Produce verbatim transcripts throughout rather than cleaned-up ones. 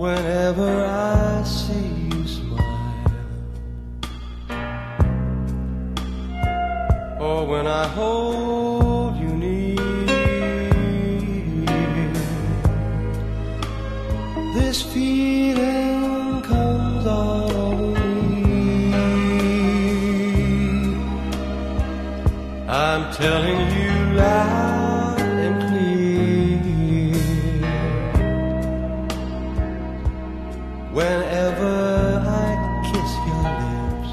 Whenever I see you smile, or when I hold you near, this feeling comes all over me. I'm telling you loud and clear, whenever I kiss your lips,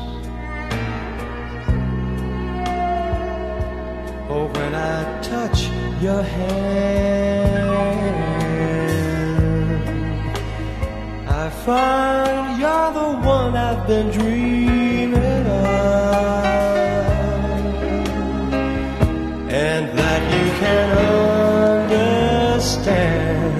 or when I touch your hand, I find you're the one I've been dreaming of, and that you can understand.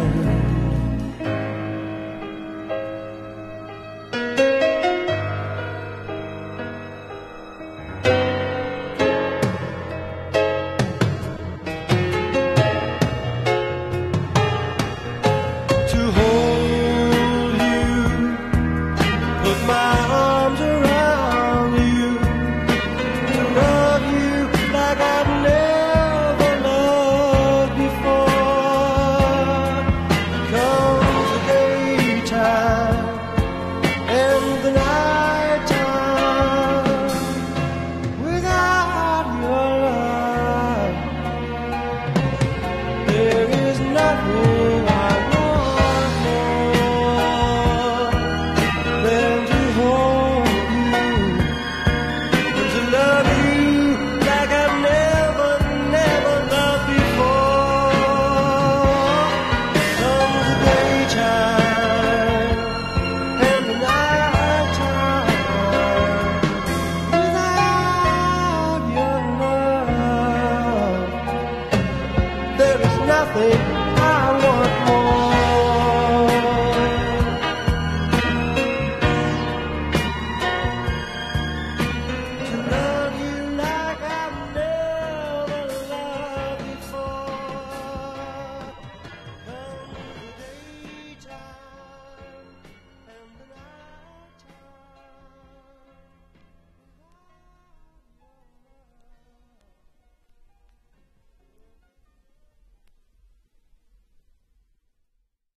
There is nothing